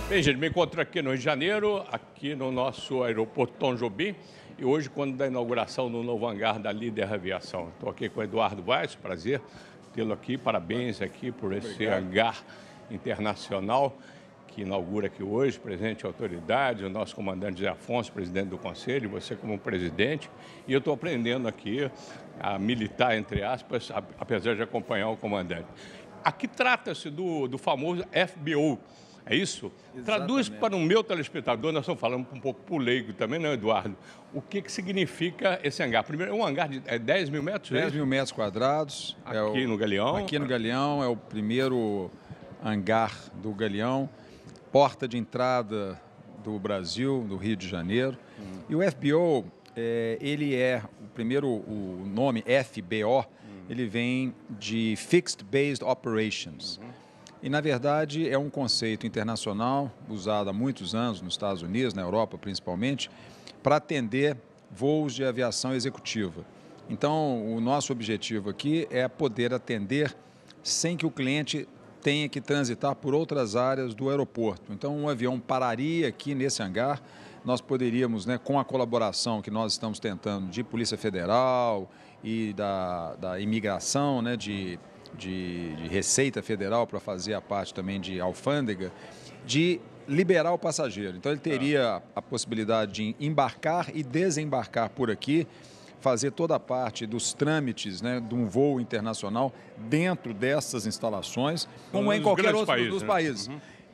Bem, gente, me encontro aqui no Rio de Janeiro, aqui no nosso aeroporto Tom Jobim, e hoje, quando da inauguração do novo hangar da Líder Aviação. Estou aqui com o Eduardo Vaz, prazer tê-lo aqui, parabéns aqui por esse hangar internacional que inaugura aqui hoje, presente autoridades, o nosso comandante Zé Afonso, presidente do Conselho, você como presidente, e eu estou aprendendo aqui a militar, entre aspas, apesar de acompanhar o comandante. Aqui trata-se do famoso FBO, é isso? Exatamente. Traduz para o meu telespectador, nós estamos falando um pouco para o leigo também, não, Eduardo? O que significa esse hangar? Primeiro, é um hangar de 10 mil metros? 10 mil metros quadrados. Aqui no Galeão? Aqui no Galeão, é o primeiro hangar do Galeão, porta de entrada do Brasil, do Rio de Janeiro. E o FBO, ele é, o nome FBO, ele vem de Fixed Based Operations. E, na verdade, é um conceito internacional, usado há muitos anos nos Estados Unidos, na Europa principalmente, para atender voos de aviação executiva. Então, o nosso objetivo aqui é poder atender sem que o cliente tenha que transitar por outras áreas do aeroporto. Então, um avião pararia aqui nesse hangar, nós poderíamos, com a colaboração que nós estamos tentando de Polícia Federal e da imigração, de Receita Federal para fazer a parte também de alfândega, de liberar o passageiro. Então, ele teria a possibilidade de embarcar e desembarcar por aqui, fazer toda a parte dos trâmites de um voo internacional dentro dessas instalações, como em qualquer outro dos países.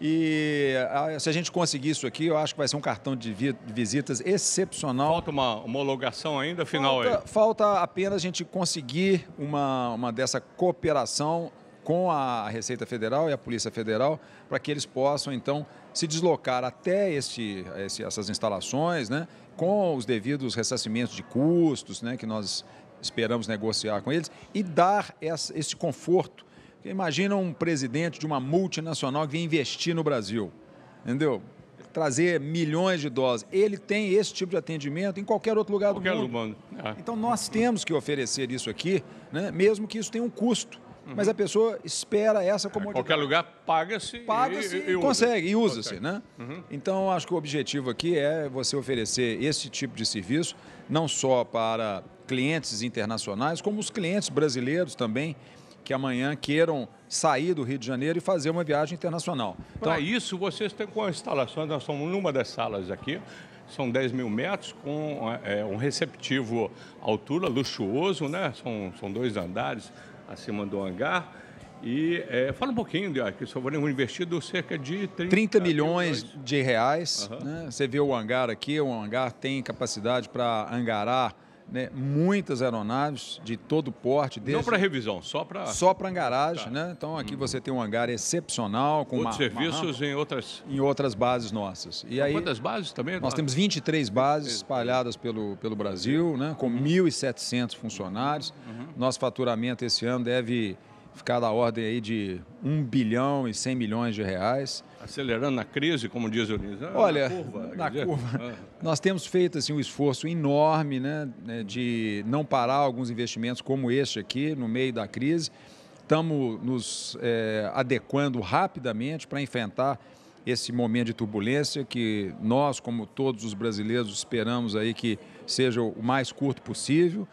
E se a gente conseguir isso aqui, eu acho que vai ser um cartão de visitas excepcional. Falta uma homologação ainda final aí? Falta apenas a gente conseguir uma dessa cooperação com a Receita Federal e a Polícia Federal, para que eles possam, então, se deslocar até essas instalações, com os devidos ressarcimentos de custos, que nós esperamos negociar com eles, e dar esse conforto. Imagina um presidente de uma multinacional que vem investir no Brasil, entendeu? Trazer milhões de dólares. Ele tem esse tipo de atendimento em qualquer outro lugar do mundo. Então, nós temos que oferecer isso aqui, mesmo que isso tenha um custo. Mas a pessoa espera essa comodidade. Qualquer lugar paga-se e consegue, e usa-se, Então, acho que o objetivo aqui é você oferecer esse tipo de serviço, não só para clientes internacionais, como os clientes brasileiros também, que amanhã queiram sair do Rio de Janeiro e fazer uma viagem internacional. Então, para isso, vocês têm com instalações, nós estamos numa das salas aqui, são 10 mil metros, com um receptivo altura, luxuoso, São 2 andares acima do hangar. E fala um pouquinho, que só foram investido cerca de 30 milhões de reais. Você vê o hangar aqui, o hangar tem capacidade para hangarar muitas aeronaves de todo porte. Não para revisão, só para hangaragem. Então, aqui você tem um hangar excepcional. Com outros serviços em outras bases nossas. E aí, quantas bases também? Nós temos 23 bases espalhadas pelo Brasil, com 1.700 funcionários. Nosso faturamento esse ano deve ficar da ordem aí de 1 bilhão e 100 milhões de reais. Acelerando na crise, como diz o Luiz. Olha, na curva, nós temos feito um esforço enorme de não parar alguns investimentos como este aqui, no meio da crise. Estamos nos adequando rapidamente para enfrentar esse momento de turbulência que nós, como todos os brasileiros, esperamos aí que seja o mais curto possível.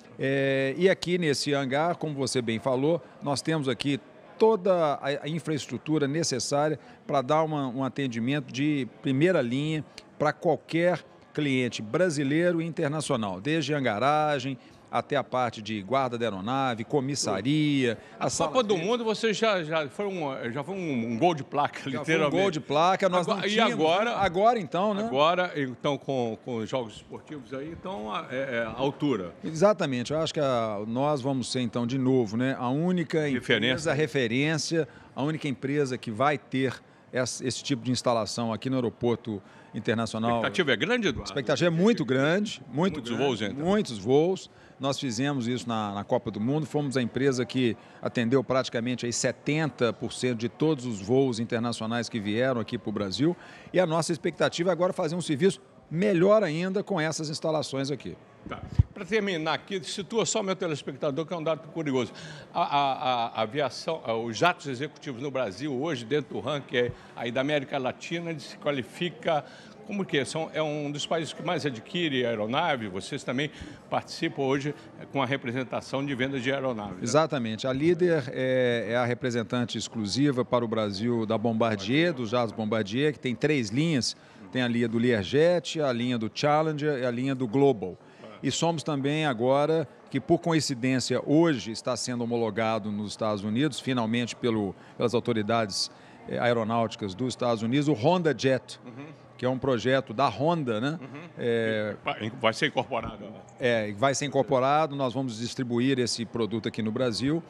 E aqui nesse hangar, como você bem falou, nós temos aqui toda a infraestrutura necessária para dar um atendimento de primeira linha para qualquer cliente brasileiro e internacional, desde hangaragem até a parte de guarda da aeronave, comissaria. A Copa do Mundo você já foi um gol de placa, literalmente. Foi um gol de placa, nós não tínhamos. E agora? Agora então, Agora, então, com os jogos esportivos aí, então, a altura. Exatamente, eu acho que nós vamos ser, então, de novo, a única referência, a única empresa que vai ter esse tipo de instalação aqui no aeroporto internacional. A expectativa é grande, Eduardo? A expectativa é muito grande, muitos voos, então. Muitos voos. Nós fizemos isso na Copa do Mundo, fomos a empresa que atendeu praticamente aí 70% de todos os voos internacionais que vieram aqui para o Brasil. E a nossa expectativa é agora fazer um serviço melhor ainda com essas instalações aqui. Tá. Para terminar aqui, situa só meu telespectador, que é um dado curioso. A aviação, os jatos executivos no Brasil, hoje, dentro do ranking aí da América Latina, se qualifica como que é um dos países que mais adquire aeronave. Vocês também participam hoje com a representação de vendas de aeronaves. Né? Exatamente. A Líder é a representante exclusiva para o Brasil da Bombardier, dos jatos Bombardier, que tem 3 linhas. Tem a linha do Learjet, a linha do Challenger e a linha do Global. E somos também agora, que por coincidência hoje está sendo homologado nos Estados Unidos, finalmente pelas autoridades aeronáuticas dos Estados Unidos, o Honda Jet, que é um projeto da Honda, né? Vai ser incorporado. Vai ser incorporado, nós vamos distribuir esse produto aqui no Brasil.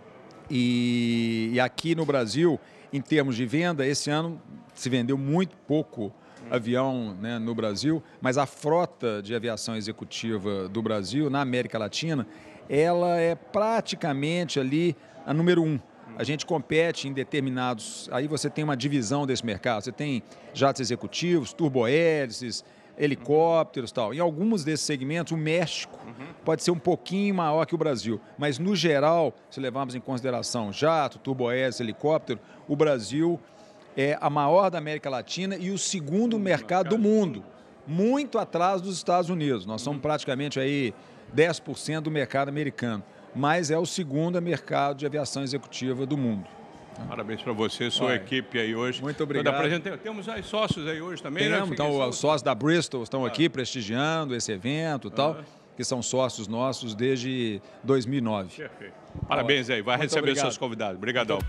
E aqui no Brasil, em termos de venda, esse ano se vendeu muito pouco avião, né, no Brasil, mas a frota de aviação executiva do Brasil, na América Latina, ela é praticamente ali a número 1. A gente compete em determinados... Aí você tem uma divisão desse mercado. Você tem jatos executivos, turbohélices, helicópteros e tal. Em alguns desses segmentos, o México pode ser um pouquinho maior que o Brasil. Mas, no geral, se levarmos em consideração jato, turbohélice, helicóptero, o Brasil é a maior da América Latina e o segundo mercado do mundo, muito atrás dos Estados Unidos. Nós somos praticamente aí 10% do mercado americano, mas é o segundo mercado de aviação executiva do mundo. Parabéns para você, sua equipe aí hoje. Muito obrigado. Temos aí sócios aí hoje também, Temos, né? Então, os sócios da Bristol estão aqui prestigiando esse evento e tal, que são sócios nossos desde 2009. Perfeito. Parabéns aí, vai receber seus convidados. Obrigadão.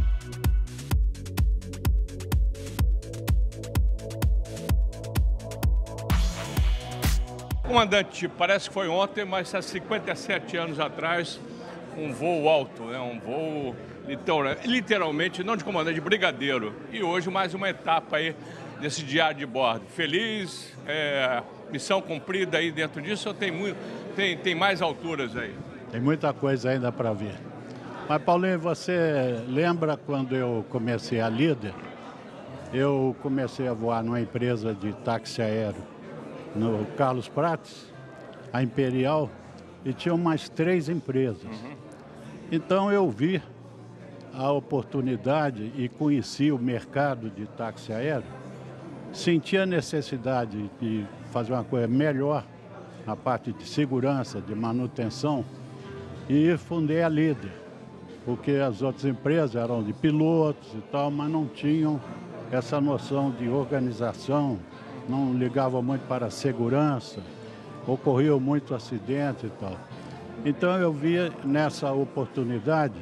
Comandante, parece que foi ontem, mas há 57 anos atrás, um voo alto, né? Um voo literalmente, não de comandante, de brigadeiro. E hoje mais uma etapa aí desse diário de bordo. Feliz, missão cumprida aí dentro disso, ou tem mais alturas aí? Tem muita coisa ainda para ver. Mas, Paulinho, você lembra quando eu comecei a Líder? Eu comecei a voar numa empresa de táxi aéreo no Carlos Prates, a Imperial, e tinham mais 3 empresas. Então eu vi a oportunidade e conheci o mercado de táxi aéreo, senti a necessidade de fazer uma coisa melhor na parte de segurança, de manutenção, e fundei a Líder, porque as outras empresas eram de pilotos e tal, mas não tinham essa noção de organização, não ligavam muito para a segurança, ocorriam muito acidente e tal. Então eu vi nessa oportunidade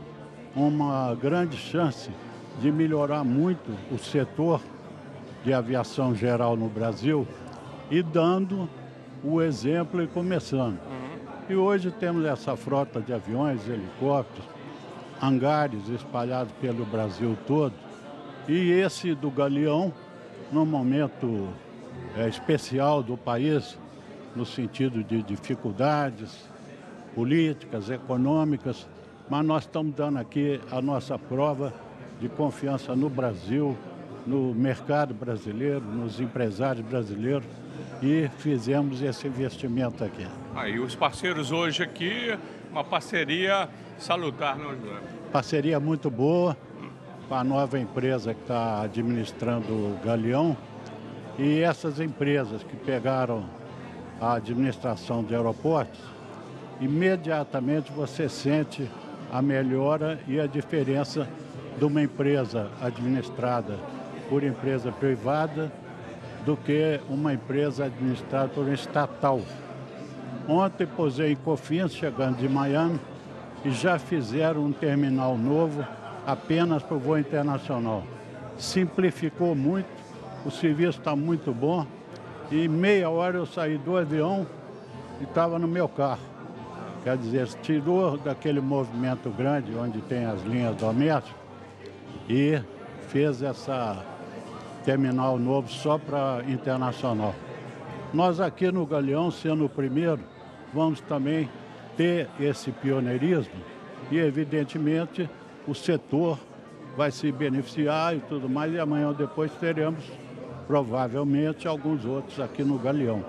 uma grande chance de melhorar muito o setor de aviação geral no Brasil e dando o exemplo e começando. E hoje temos essa frota de aviões, helicópteros, hangares espalhados pelo Brasil todo. E esse do Galeão, num momento especial do país, no sentido de dificuldades políticas, econômicas, mas nós estamos dando aqui a nossa prova de confiança no Brasil, no mercado brasileiro, nos empresários brasileiros, e fizemos esse investimento aqui. Aí os parceiros hoje aqui, uma parceria salutar, não é? Parceria muito boa com a nova empresa que está administrando o Galeão, e essas empresas que pegaram a administração de aeroportos, imediatamente você sente a melhora e a diferença de uma empresa administrada por empresa privada do que uma empresa administrada por um estatal. Ontem posei em Confins, chegando de Miami, e já fizeram um terminal novo apenas para o voo internacional. Simplificou muito, o serviço está muito bom, e meia hora eu saí do avião e estava no meu carro. Quer dizer, tirou daquele movimento grande onde tem as linhas domésticas e fez essa terminal novo só para internacional. Nós aqui no Galeão, sendo o primeiro, vamos também ter esse pioneirismo e, evidentemente, o setor vai se beneficiar e tudo mais, e amanhã ou depois teremos, provavelmente, alguns outros aqui no Galeão.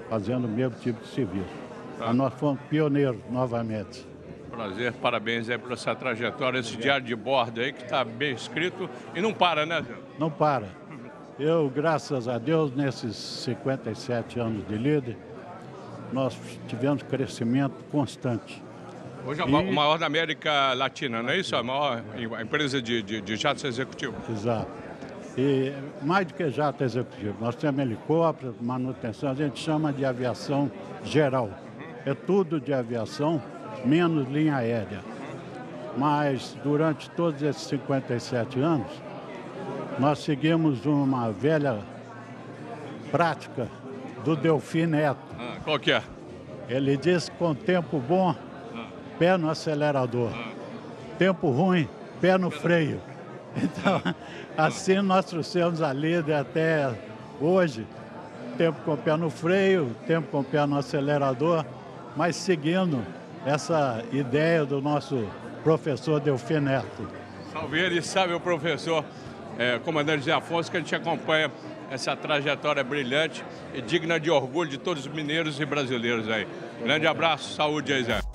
fazendo o mesmo tipo de serviço. Tá. Nós fomos pioneiros novamente. Prazer, parabéns aí por essa trajetória, esse diário de bordo aí que está bem escrito e não para, né, Zé? Não para. Eu, graças a Deus, nesses 57 anos de líder, nós tivemos crescimento constante. Hoje é o maior da América Latina, não é isso? A maior empresa de jatos executivos. Exato. E mais do que jato executivo, nós temos helicóptero, manutenção, a gente chama de aviação geral. É tudo de aviação, menos linha aérea. Mas durante todos esses 57 anos, nós seguimos uma velha prática do Delfim Neto. Qual que é? Ele diz que com tempo bom, pé no acelerador. Tempo ruim, pé no freio. Então, assim nós trouxemos a líder até hoje. Tempo com o pé no freio, tempo com o pé no acelerador, mas seguindo essa ideia do nosso professor Delfim Neto. Salve ele, sabe o professor comandante Zé Afonso, que a gente acompanha essa trajetória brilhante e digna de orgulho de todos os mineiros e brasileiros aí. Grande abraço, saúde aí, Zé.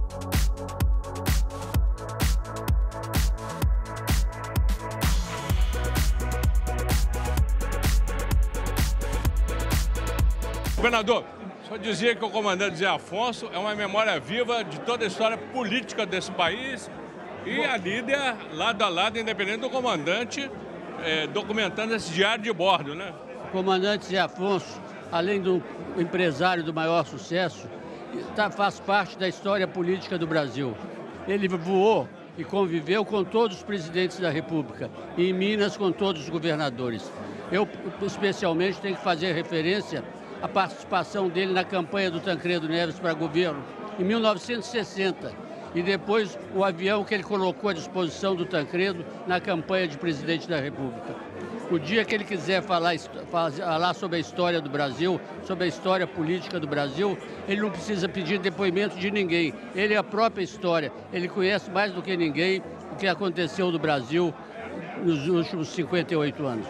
Governador, só dizia que o comandante Zé Afonso é uma memória viva de toda a história política desse país e a líder, lado a lado, independente do comandante, documentando esse diário de bordo, né? O comandante Zé Afonso, além do empresário do maior sucesso, faz parte da história política do Brasil. Ele voou e conviveu com todos os presidentes da República e em Minas com todos os governadores. Eu, especialmente, tenho que fazer referência à participação dele na campanha do Tancredo Neves para governo em 1960 e depois o avião que ele colocou à disposição do Tancredo na campanha de presidente da República. O dia que ele quiser falar sobre a história do Brasil, sobre a história política do Brasil, ele não precisa pedir depoimento de ninguém. Ele é a própria história. Ele conhece mais do que ninguém o que aconteceu no Brasil nos últimos 58 anos.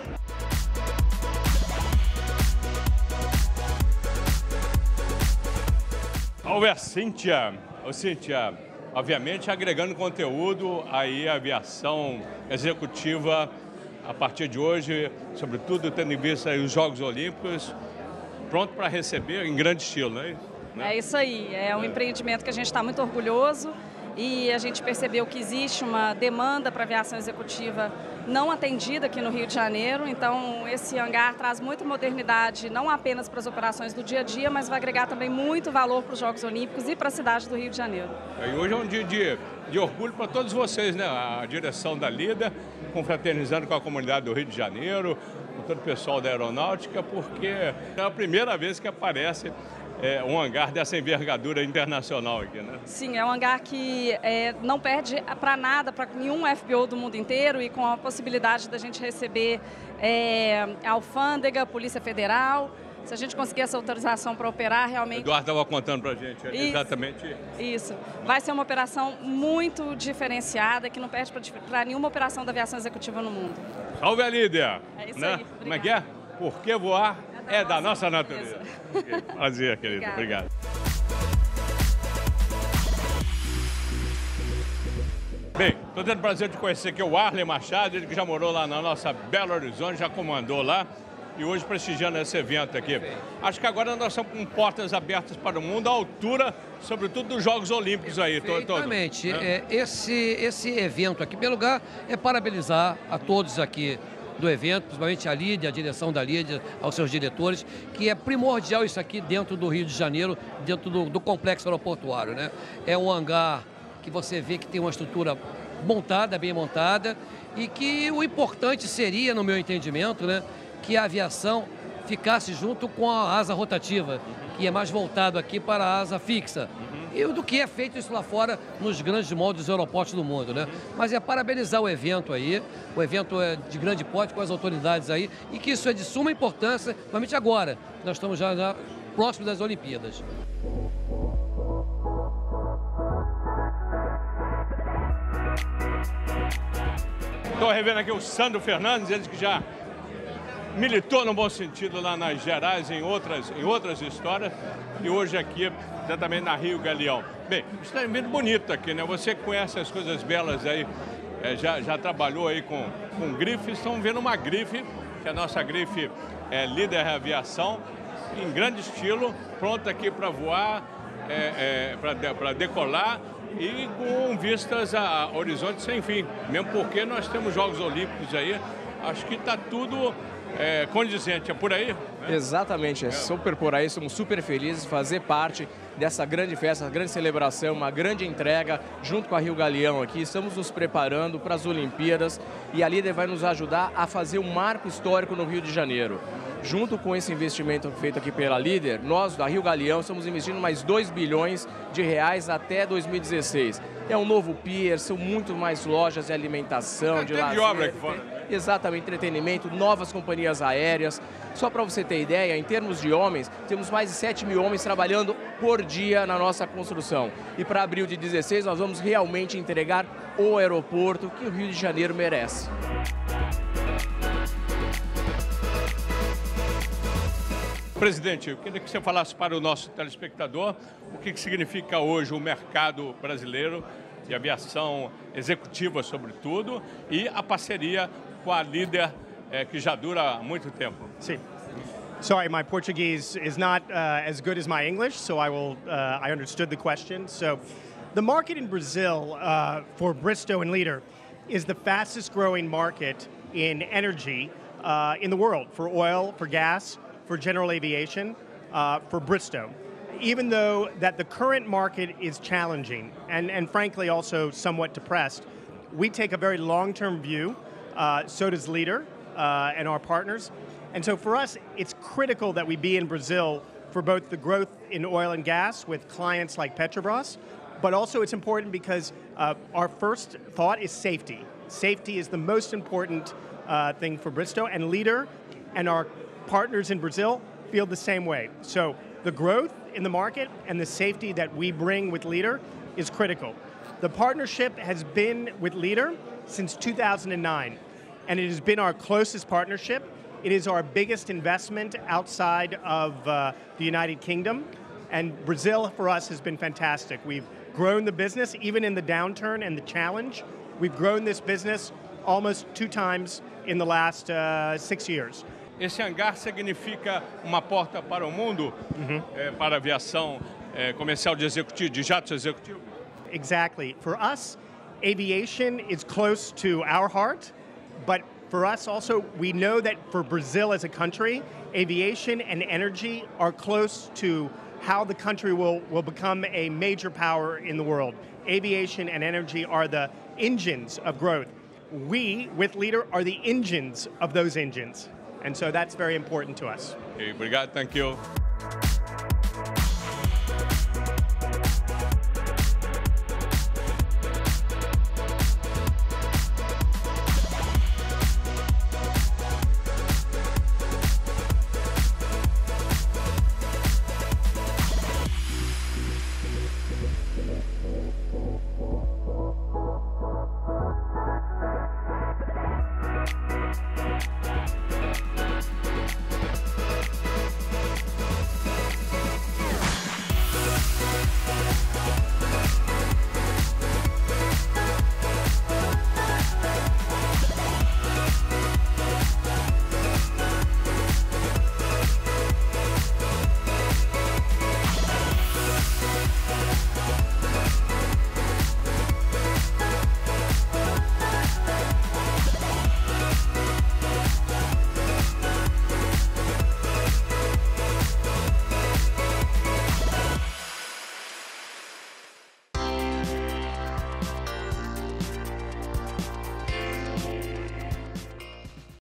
Olha, Cíntia, obviamente agregando conteúdo aí a aviação executiva a partir de hoje, sobretudo tendo em vista os Jogos Olímpicos, pronto para receber em grande estilo, não é isso? É isso aí, é um empreendimento que a gente está muito orgulhoso e a gente percebeu que existe uma demanda para aviação executiva não atendida aqui no Rio de Janeiro, então esse hangar traz muita modernidade, não apenas para as operações do dia a dia, mas vai agregar também muito valor para os Jogos Olímpicos e para a cidade do Rio de Janeiro. E hoje é um dia de orgulho para todos vocês, né? A direção da LIDER, confraternizando com a comunidade do Rio de Janeiro, com todo o pessoal da aeronáutica, porque é a primeira vez que aparece um hangar dessa envergadura internacional aqui, né? Sim, é um hangar que não perde para nada, para nenhum FBO do mundo inteiro e com a possibilidade da gente receber a alfândega, Polícia Federal. Se a gente conseguir essa autorização para operar, realmente... O Eduardo estava contando para a gente, exatamente isso. Vai ser uma operação muito diferenciada, que não perde para nenhuma operação da aviação executiva no mundo. Salve a líder! É isso né? aí. Como é que é? Porque voar é da nossa natureza. Prazer, querido. Obrigado. Bem, estou tendo o prazer de conhecer aqui o Arlen Machado, ele que já morou lá na nossa Belo Horizonte, já comandou lá. E hoje prestigiando esse evento aqui. Acho que agora nós estamos com portas abertas para o mundo, à altura, sobretudo, dos Jogos Olímpicos aí. Exatamente. Esse evento aqui, em primeiro lugar, é parabenizar a todos aqui do evento, principalmente a LIDER, a direção da LIDER, aos seus diretores, que é primordial isso aqui dentro do Rio de Janeiro, dentro do complexo aeroportuário, né? É um hangar que você vê que tem uma estrutura montada, bem montada, e que o importante seria, no meu entendimento, né, que a aviação ficasse junto com a asa rotativa, que é mais voltado aqui para a asa fixa. E do que é feito isso lá fora nos grandes moldes dos aeroportos do mundo, né? Mas é parabenizar o evento aí, o evento é de grande porte com as autoridades aí, e que isso é de suma importância, principalmente agora, nós estamos já próximos das Olimpíadas. Estou revendo aqui o Sandro Fernandes, ele que já militou no bom sentido lá nas Gerais, em outras histórias, e hoje aqui, exatamente na Rio Galeão. Bem, está muito bonito aqui, né? Você que conhece as coisas belas aí, já trabalhou aí com grifes, estão vendo uma grife, que é a nossa grife Líder Aviação, em grande estilo, pronta aqui para voar, para decolar e com vistas a horizonte sem fim. Mesmo porque nós temos Jogos Olímpicos aí, acho que está tudo condizente. É por aí? Né? Exatamente, é super por aí, somos super felizes de fazer parte dessa grande festa, grande celebração, uma grande entrega junto com a Rio Galeão aqui. Estamos nos preparando para as Olimpíadas e a Líder vai nos ajudar a fazer um marco histórico no Rio de Janeiro. Junto com esse investimento feito aqui pela Líder, nós da Rio Galeão estamos investindo mais 2 bilhões de reais até 2016. É um novo pier, são muito mais lojas de alimentação, de lazer, obra aqui fora. Exatamente, entretenimento, novas companhias aéreas. Só para você ter ideia, em termos de homens, temos mais de 7 mil homens trabalhando por dia na nossa construção. E para abril de 16 nós vamos realmente entregar o aeroporto que o Rio de Janeiro merece. Presidente, eu queria que você falasse para o nosso telespectador o que significa hoje o mercado brasileiro de aviação executiva, sobretudo, e a parceria com a Líder, que já dura muito tempo. Sim. Sorry, my Portuguese is not as good as my English, so I understood the question. So, the market in Brazil for Bristow and Líder is the fastest growing market in energy in the world, for oil, for gas, for general aviation, for Bristow. Even though that the current market is challenging and frankly also somewhat depressed, we take a very long-term view, so does Líder and our partners. And so for us, it's critical that we be in Brazil for both the growth in oil and gas with clients like Petrobras, but also it's important because our first thought is safety. Safety is the most important thing for Bristow, and Líder and our partners in Brazil feel the same way. So the growth in the market and the safety that we bring with Líder is critical. The partnership has been with Líder since 2009, and it has been our closest partnership. It is our biggest investment outside of the United Kingdom, and Brazil for us has been fantastic. We've grown the business, even in the downturn and the challenge. We've grown this business almost 2 times in the last 6 years. Esse hangar significa uma porta para o mundo, para a aviação comercial de jatos executivos? Exactly. For us, aviation is close to our heart, but for us also, we know that for Brazil as a country, aviation and energy are close to how the country will become a major power in the world. Aviation and energy are the engines of growth. We, with Líder, are the engines of those engines. And so that's very important to us. Okay, obrigado, thank you.